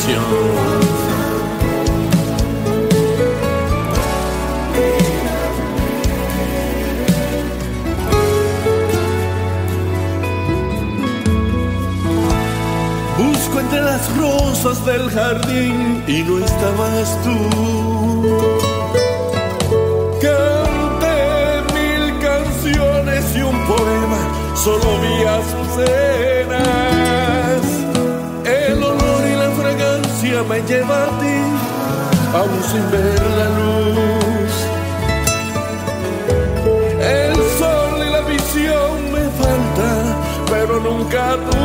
canción. Busco entre las rosas del jardín y no estabas tú. Canté 1000 canciones y un poema, solo vi azucenas. El olor y la fragancia me lleva a ti, aún sin ver la luz. El sol y la visión me faltan, pero nunca tú.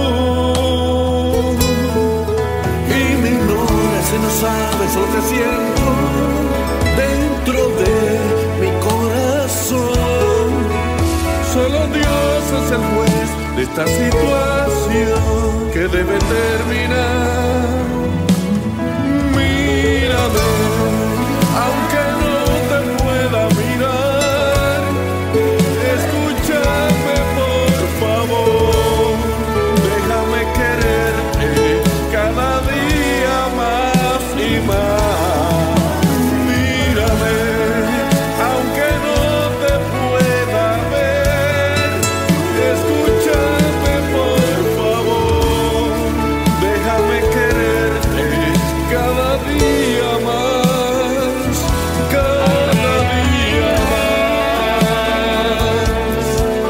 No sabes lo que siento dentro de mi corazón. Solo Dios es el juez de esta situación que debe terminar. Mírame, aunque no te pueda mirar. Escúchame por favor, déjame quererte cada día más y más. Mírame, aunque no te pueda ver. Escúchame por favor, déjame quererte cada día más, cada día más.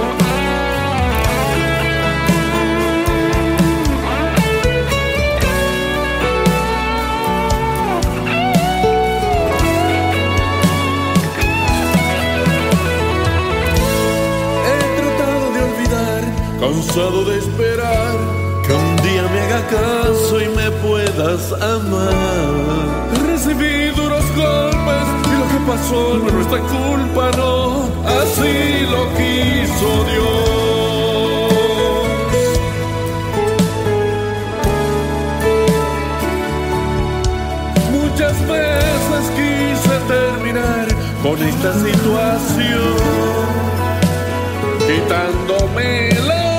Cansado de esperar que un día me haga caso y me puedas amar. Recibí duros golpes y lo que pasó no es nuestra culpa, no, así lo quiso Dios. Muchas veces quise terminar con esta situación, quitándome la